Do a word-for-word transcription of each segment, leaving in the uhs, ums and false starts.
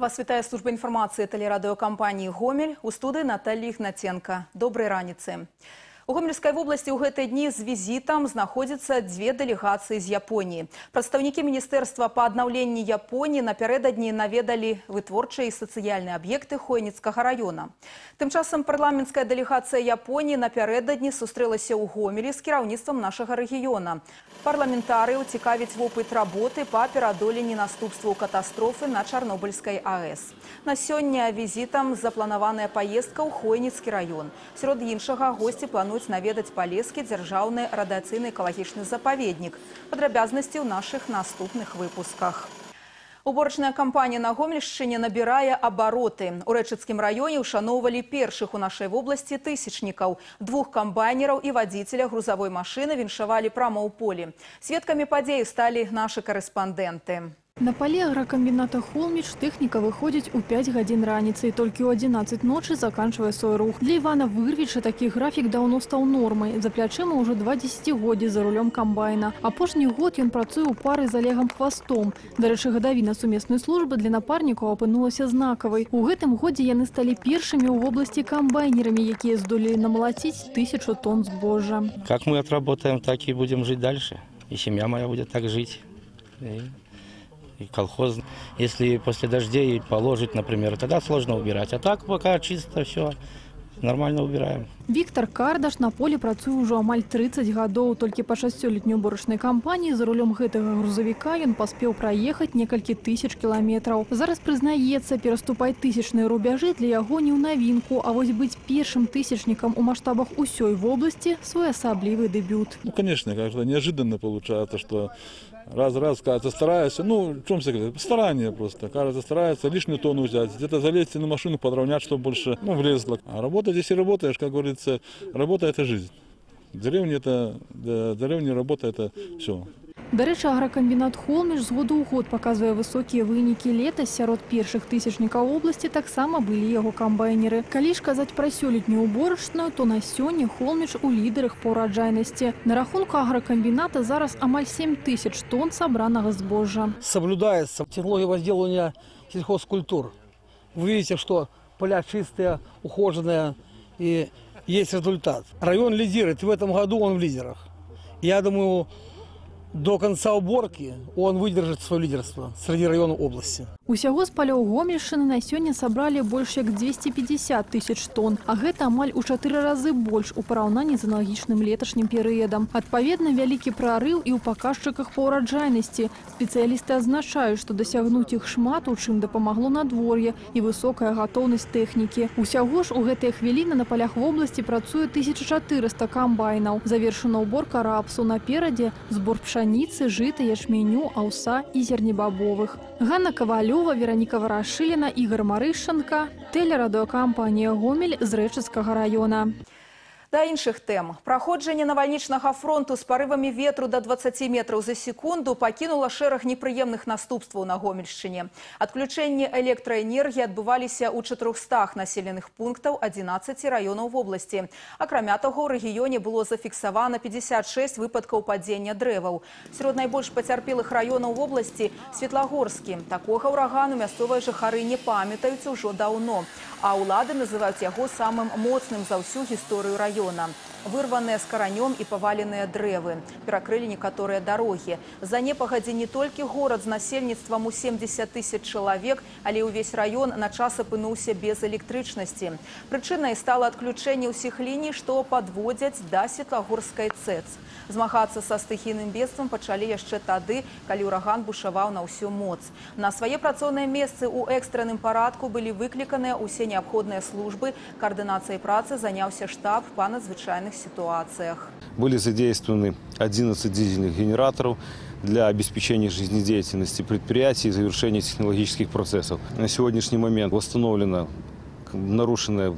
Вас вітае служба інфармацыі тэлерадыёкампаніі «Гомель», у студыі Наталья Ігнаценка. Добрай раніцы. У Гомельской области ў гэтыя дні з візітам знаходзяцца две дэлегацыі з Японіі. Прадстаўнікі Міністэрства па аднаўленні Японіі напярэдадні наведалі вытворчыя і сацыяльныя аб'екты Хойніцкага района. Тым часам парламенцкая дэлегацыя Японіі напярэдадні сустрэлася ў Гомелі з кіраўніцтвам нашага рэгіёна. Парламентарыяў цікавіць вопыт работы па пераадоленні наступстваў катастрофы на Чарнобыльскай АЭС. На сёння візітам запланаваная паездка ў Хойніцкі раён. Сярод іншага госці плануюць наведаць Палескі дзяржаўны радыацыйны экалагічны запаведнік. Падрабязнасці ў нашых наступных выпусках. Уборачная кампанія на Гомельшчыне набірае абароты. У Рэчыцкім раёне ушаноўвалі першых у нашай вобласці тысячнікаў. Двух камбайнераў і вадзіцеля грузавой машыны віншавалі прама ў полі. Сведкамі падзеі сталі нашы карэспандэнты. На поле агрокомбината «Холмич» техника выходит у пяць гадзін раніцы, и только у одиннадцать ночи заканчивая свой рух. Для Ивана Вырвича таких график давно стал нормой. За плячыма уже два десятигоддзі за рулем комбайна. Апошні год ён працуе ў пары з Олегом Хвастом. Дарэчы, гадавіна сумеснай службы для напарнікаў апынулася знакавай. У гэтым годзе яны сталі першымі ў вобласці камбайнерамі, якія здолелі намалаціць тысячу тонн збожжа. Как мы отработаем, так и будем жить дальше. И семья моя будет так жить. И колхоз. Если после дождей положить, например, тогда сложно убирать. А так пока чисто все, нормально убираем. Виктор Кардаш на поле працуе ўжо амаль тридцать гадоў. Толькі па шасцёлетняй уборачнай кампаніі за рулем гэтага грузавіка ён паспеў праехаць некалькі тысяч кіламетраў. Зараз прызнаецца, пераступаць тысячныя рубяжы для яго не ў навінку, а вось быць першым тысячнікам у маштабах усёй вобласці своеасаблівы дэбют. Ну, конечно, как-то неожиданно получается, что раз-раз, кажется, старается, ну, в чем секрет? Старание просто. Кажется, старается лишнюю тонну взять, где-то залезть на машину, подровнять, чтобы больше, ну, влезло. А работать, если работаешь, как говорится, работа – это жизнь. В деревне это, в деревне работа – это все. Дарэчы, агрокомбинат «Холмич» з году ў год паказвае высокія вынікі. Летась сярод першых тысячнікаў обласці таксама былі яго камбайнеры. Калі ж казаць пра сёлетнюю уборачную, то на сёння «Холмич» у лідарах па ўраджайнасці. На рахунку агрокомбината зараз амаль семь тысяч тонн сабранага збожжа. Соблюдается технология возделывания сельхозкультур. Вы видите, что поля чистые, ухоженные и есть результат. Район лидирует, и в этом году он в лидерах. Я думаю, до конца уборки он выдержит свое лидерство среди районов области. Усяго з палёў Гомельшчыны на сёння сабралі больш як двести пятьдесят тысяч тонн, а гэта амаль у чатыры разы больш у параўнанні з аналагічным леташнім перыядам. Адпаведна, вялікі прарыў і ў паказчыках па ўраджайнасці. Спецыялісты адзначаюць, што дасягнуць іх шмат, у чым дапамагло надвор'е і высокая гатоўнасць тэхнікі. Усяго ж у гэтыя хвіліны на палях вобласці працуе тысяча чатырыста камбайнаў. Завершана ўборка рапсу, наперадзе збор пшаніцы, жыта, ячменю, аўса і зернебабовых. Ганна Ковалёва, Вероніка Варашыліна, Ігор Марышченка, тэлерадыёкампанія «Гомель» з Рэчыцкага раёна. Да іншых тэм. Праходжанне навальнічнага фронту з парывамі ветру до дваццаці метраў за секунду пакінула шэраг непрыемных наступстваў на Гомельшчыне. Адключэнні электраэнергіі адбываліся ў чатырохстах населеных пунктаў адзінаццаці раёнаў вобласці. Акрамя таго, ў рэгіёне было зафіксавана пятьдесят шесть выпадкаў падзення дрэваў. Сярод найбольш пацярпелых раёнаў вобласці Светлагорскі. Такога ўрагану мясцовыя жыхары не памятаюць ужо даўно, а ўлады называюць яго самым моцным за ўсю гісторыю раёна. Вырваныя з каранём і паваленыя дрэвы. Перакрылі некаторыя дарогі. За непагадзі не толькі горад з насельніцтвам у семьдесят тысяч чалавек, але ўвесь раён на час апынуўся без электрычнасці. Прычынай стала адключэнне ўсіх ліній, што падводзяць да Светлагорскай ЦЭЦ. Змагацца са стыхійным бедствам пачалі яшчэ тады, калі ўраган бушаваў на ўсю моц. На свае працоўныя месцы ў экстранным парадку былі выкліканыя ўсе неабходныя службы. Координацией працы заняўся штаб па надзвычайных ситуациях. Были задействованы одиннадцать дизельных генераторов для обеспечения жизнедеятельности предприятий и завершения технологических процессов. На сегодняшний момент восстановлено нарушенное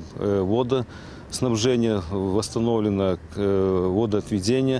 водоснабжение, восстановлено водоотведение.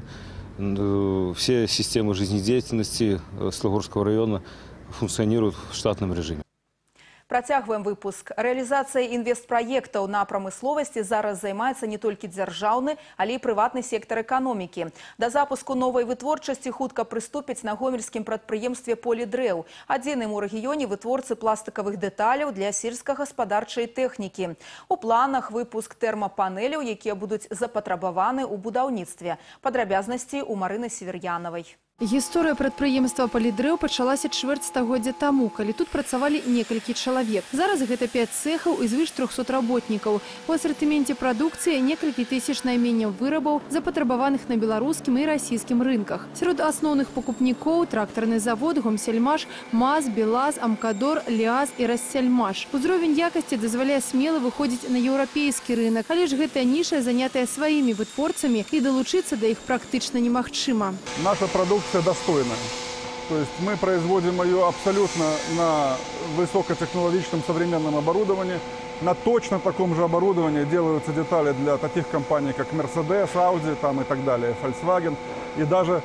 Все системы жизнедеятельности Светлагорского района функционируют в штатном режиме. Працягваем выпуск. Рэалізацыяй інвестпраектаў на прамысловасці зараз займаецца не толькі дзяржаўны, але і прыватны сектар эканомікі. Да запуску новай вытворчасці хутка прыступяць на гомельскім прадпрыемстве «Полідрэў», адзіным у рэгіёне вытворцы пластыкавых дэталяў для сельскагаспадарчай тэхнікі. У планах выпуск тэрмапанеляў, якія будуць запатрабаваны ў будаўніцтве. Падрабязнасці у Марыны Север'янавай. Гісторыя прадпрыемства «Полідрэў» пачалася чвэрць стагоддзя таму, калі тут працавалі некалькі чалавек. Зараз гэта пяць цэхаў і звыш трохсот работнікаў. У асартыменце прадукцыі некалькі тысяч найменняў вырабаў, запатрабаваных на беларускім і расійскім рынках. Сярод асноўных пакупнікоў трактарны завод, Гомсельмаш, МАЗ, БелАЗ, Амкадор, Лиаз і Рассельмаш. Узровень якасці дазваляе смела выходзіць на еўрапейскі рынок, але ж гэта ніша занятая сваімі вытворцамі і далучыцца да іх практычна немагчыма. Наша продукция достойная. То есть мы производим ее абсолютно на высокотехнологичном современном оборудовании. На точно таком же оборудовании делаются детали для таких компаний, как Mercedes, Audi там, и так далее, Volkswagen и даже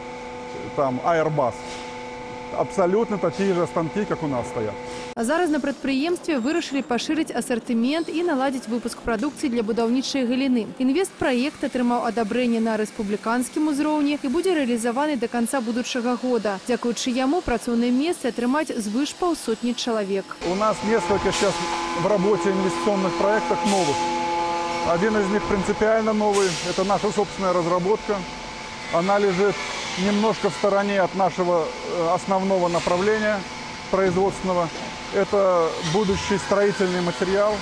там Airbus. Абсолютно такие же станки, как у нас стоят. А зараз на прадпрыемстве вырашылі пашырыць асартымент і наладзіць выпуск прадукцыі для будаўнічай галіны. Інвестпраект атрымаў адабрэнне на рэспубліканскім узроўні і будзе рэалізаваны да канца будучага года. Дзякуючы яму працоўныя месцы атрымаць звыш паўсотні чалавек. У нас несколько сейчас в работе инвестиционных проектов новых. Один из них принципиально новый. Это наша собственная разработка. Она лежит немножко в стороне от нашего основного направления производственного. Это будущий строительный материал,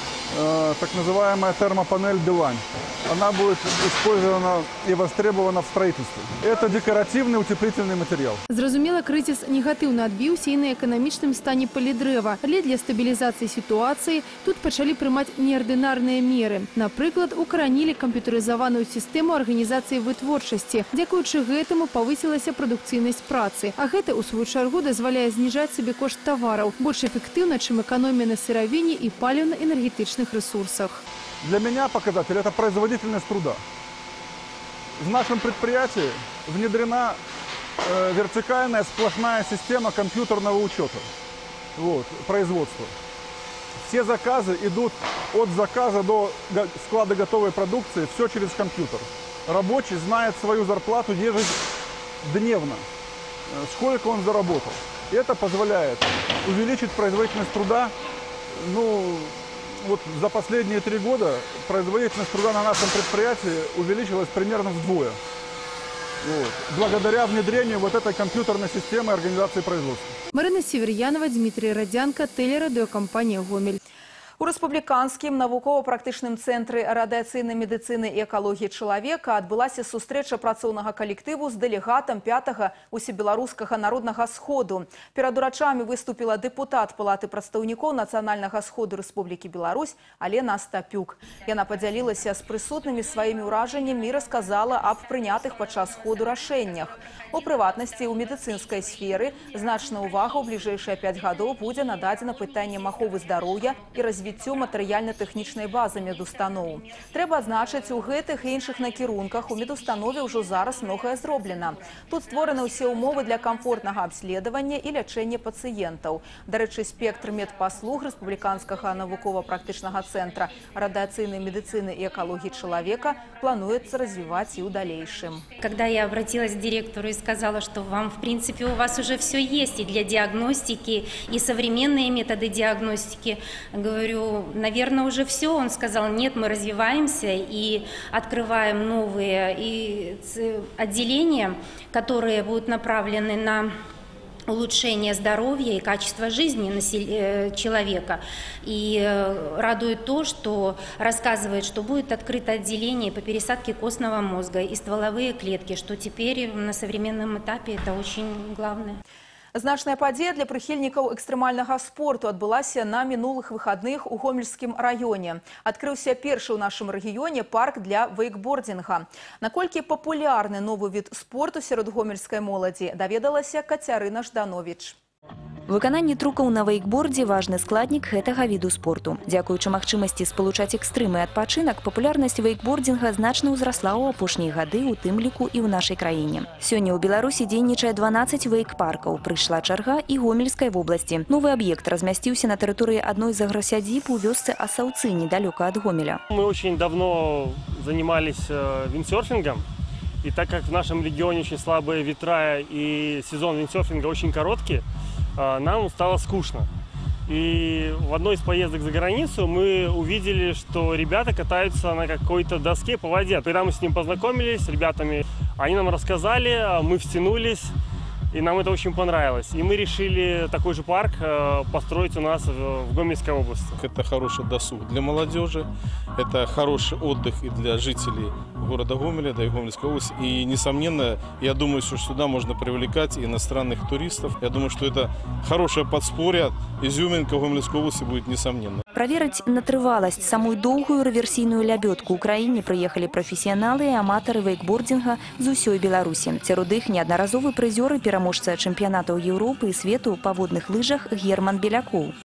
э, так называемая термопанель «Билань». Она будет использована и востребована в строительстве. Это декоративный утеплительный материал. Зразумела, крызіс негатыўна адбіўся і на эканамічным стане «Полідрэва». Але для стабілізацыі сітуацыі тут пачалі прымаць неардынарныя меры. Напрыклад, укаранілі камп'ютарызаваную сістэму арганізацыі вытворчасці. Дзякуючы гэтаму павысілася прадукцыйнасць працы. А гэта, у сваю чаргу, дазваляе зніжаць сабе кошт тавараў. Больш эфектыўна, чым эканомія на сыравіне і паліўна-энергетычных ресурсах. Для меня показатель – это производительность труда. В нашем предприятии внедрена э, вертикальная сплошная система компьютерного учета вот, производства. Все заказы идут от заказа до склада готовой продукции, все через компьютер. Рабочий знает свою зарплату ежедневно, сколько он заработал. И это позволяет увеличить производительность труда. Ну, вот за последние три года производительность труда на нашем предприятии увеличилась примерно вдвое. Вот, благодаря внедрению вот этой компьютерной системы организации производства. Марина Север'янова, Дмитрий Радзянко, телерадиокомпания «Гомель». У рэспубліканскім навукова-практычным цэнтры радыяцыйнай медыцыны і экалогіі чалавека адбылася сустрэча працоўнага калектыву з дэлегатам пятага усебеларускага народнага сходу. Перад урачамі выступіла дэпутат Палаты прадстаўнікоў Нацыянальнага сходу Рэспублікі Беларусь Алена Астапюк. Яна падзялілася з прысутнымі сваімі ўражаннямі і расказала аб прынятых падчас сходу рашэннях. У прыватнасці, у медыцынскай сферы значная ўвага ў бліжэйшыя пяць гадоў будзе нададзена пытанням аховы здароўя і развіццю матэрыяльна-тэхнічнай базы медустаноў. Трэба адзначыць, у гэтых і іншых накірунках у медустанове ўжо зараз многае зроблена. Тут створаны ўсе ўмовы для камфортнага абследавання і лячэння пацыентаў. Дарэчы, спектр медпаслуг рэспубліканскага навукова-практычнага цэнтра радыяцыйнай медыцыны і экалогіі чалавека плануецца развіваць і ў далейшым. Когда я обратилась к директору и сказала, что вам, в принципе, у вас уже все есть и для диагностики, и современные методы диагностики, говорю, наверное, уже все. Он сказал, нет, мы развиваемся и открываем новые и отделения, которые будут направлены на улучшение здоровья и качества жизни человека. И радует то, что рассказывает, что будет открыто отделение по пересадке костного мозга и стволовые клетки, что теперь на современном этапе это очень главное. Значная падзея для прыхільнікаў экстрэмальнага спорту адбылася на мінулых выхадных у Гомельскім раёне. Адкрыўся першы ў нашым рэгіёне парк для вейкбординга. Наколькі папулярны новы від спорту сярод гомельскай моладзі, даведалася Кацярына Ждановіч. Выкананне трукаў на вейкбордзе важны складнік гэтага віду спорту. Дзякуючы магчымасці спалучаць экстрым і адпачынак, папулярнасць вейкбординга значна ўзрасла ў апошнія гады, у тым ліку і ў нашай краіне. Сёння ў Беларусі дзейнічае дванаццаць вейк-паркаў. Прыйшла чарга і Гомельскай вобласці. Новы аб'ект размясціўся на тэрыторыі адной з аграсядзіб у вёсцы Асаўцы, недалёка ад Гомеля. Мы очень давно занимались виндсерфингом. И так как в нашем регионе очень слабые ветра и сезон виндсерфинга очень короткий, нам стало скучно. И в одной из поездок за границу мы увидели, что ребята катаются на какой-то доске по воде. Когда мы с ним познакомились, с ребятами, они нам рассказали, мы втянулись, и нам это очень понравилось. И мы решили такой же парк построить у нас в Гомельской области. Это хороший досуг для молодежи, это хороший отдых и для жителей города Гомеля, да и Гомельской области. И, несомненно, я думаю, что сюда можно привлекать иностранных туристов. Я думаю, что это хорошее подспорье, изюминка Гомельской области будет несомненно. Праверыць на трываласць самую доўгую рэверсійную лябёдку ў краіне прыехалі прафесіяналы і аматары вейкбординга з усёй Беларусі. Сярод іх неаднаразовы прызёр і пераможца чэмпіянатаў Еўропы і свету па водных лыжах Герман Белякоў.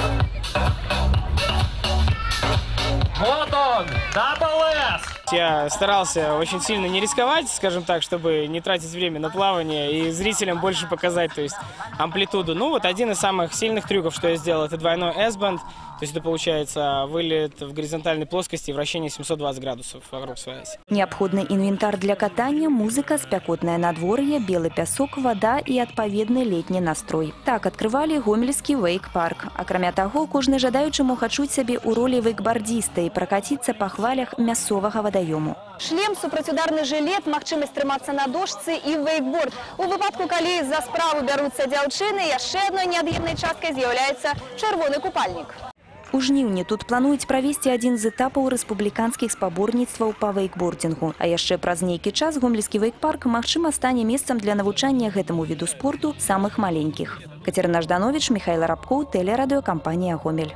Вот он, дабл эс! Я старался очень сильно не рисковать, скажем так, чтобы не тратить время на плавание и зрителям больше показать, то есть амплитуду. Ну вот один из самых сильных трюков, что я сделал, это двойной эс-бенд. То есть это получается вылет в горизонтальной плоскости и вращение семьсот двадцать градусов вокруг своей оси. Необходный инвентарь для катания, музыка, спякотное надворье, белый пясок, вода и отповедный летний настрой. Так открывали Гомельский вейк-парк. Акрамя таго, кожны жадаючы мог адчуць сябе ў ролі вейкбардиста и прокатиться по хвалях мясцовага водоему. Шлем, супрацьударны жилет, магчымасць трымацца на дошцы і вейкборд. У выпадку, калі за справу бяруцца дзяўчыны, яшчэ адной неад'емнай часткай з'яўляецца чырвоны купальнік. У жніўні тут плануюць правесці адзін з этапаў рэспубліканскіх спаборніцтваў па вейкбордингу. А яшчэ праз нейкі час Гомельскі вейк-парк, магчыма, стане месцам для навучання гэтаму віду спорту самых маленькіх. Катерина Жданович, Михаил Рабкоў, тэлерадыёкампанія «Гомель».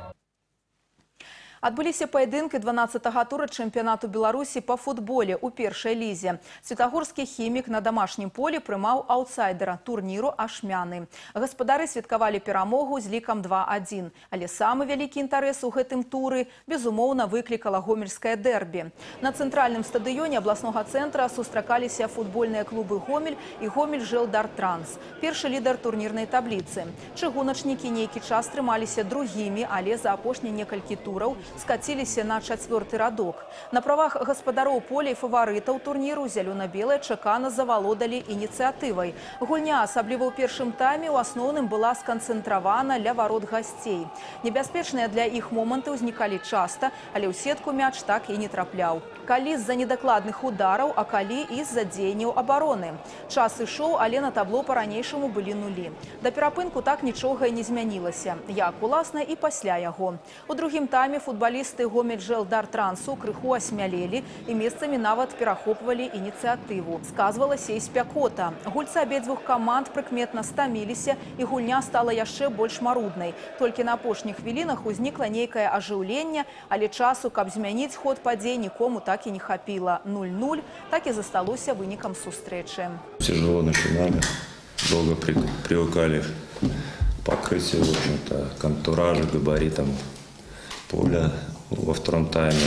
Адбыліся паядынкі дванаццатага тура чэмпіянату Беларусі па футболе ў першай лізе. Светагорскі хімік на дамашнім полі прымаў аўтсайдера турніру ашмяны. Гаспадары святкавалі перамогу з лікам два адзін. Але самы вялікі інтарэс у гэтым туры, безумоўна, выклікала гомельскае дэрбі. На цэнтральным стадыёне абласнога цэнтра сустракаліся футбольныя клубы «Гомель» і «Гомель-Жэлдар-Транс». Першы лідар турнірнай табліцы. Чыгуначнікі нейкі час трымаліся другімі, але за апошнія некалькі тураў скаціліся на чацвёрты радок. На правах гаспадароў поля і фаварытаў турніру зялёна-белыя чакана завалодалі ініцыятывай. Гульня, асабліва ў першым тайме, у асноўным была сканцэнтравана ля варот гасцей. Небяспечныя для іх моманты ўзнікалі часта, але ў сетку мяч так і не трапляў. Калі з-за недакладных удараў, а калі і з-за дзеянняў абароны. Час ішоў, але на табло па-ранейшаму былі нулі. Да перапынку так нічога і не змянілася. Як, уласна, і пасля яго. У другім тайме футболисты Гомель-Жэлдар-Трансу крыху асмялелі і месцамі нават перахопвалі ініцыятыву. Сказвалася і спякота. Гульцы абедзвюх каманд прыкметна стаміліся, і гульня стала яшчэ больш маруднай. Толькі на апошніх хвілінах узнікла нейкае ажыўленне, але часу, каб змяніць ход падзей, нікому так і не хапіла. нуль нуль так і засталося вынікам сустрэчы. Тяжело начинали, долго при, привыкали к покрытию, в общем-то, к антуражу, габаритам поля. Во втором тайме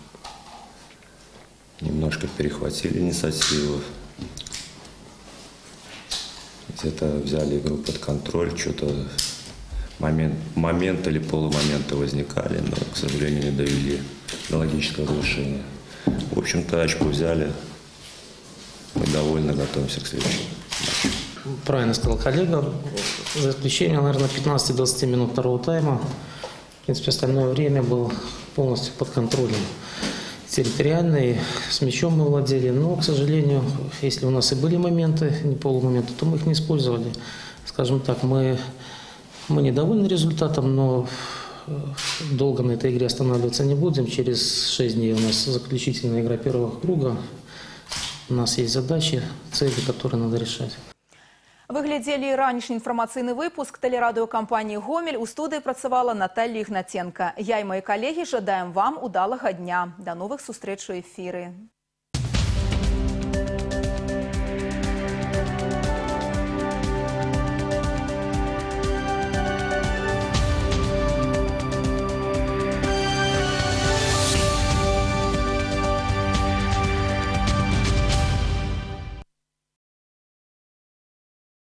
немножко перехватили инициативу. Где-то взяли игру под контроль, что-то момент, момент или полумоменты возникали, но, к сожалению, не довели до логического завершения. В общем-то, очко взяли. Мы довольно готовимся к следующему матчу. Правильно сказал коллега. За исключением, наверное, пятнадцати-двадцати минут второго тайма. В принципе, остальное время было полностью под контролем. Территориальный, с мячом мы владели, но, к сожалению, если у нас и были моменты, не полумоменты, то мы их не использовали. Скажем так, мы, мы недовольны результатом, но долго на этой игре останавливаться не будем. Через шесть дней у нас заключительная игра первого круга. У нас есть задачи, цели, которые надо решать. Вы глядзелі ранішні інфармацыйны выпуск тэлерадыёкампаніі «Гомель». У студыі працавала Наталья Ігнаценка. Я і мои калегі жадаем вам удалага дня. До новых сустрэч у эфіры.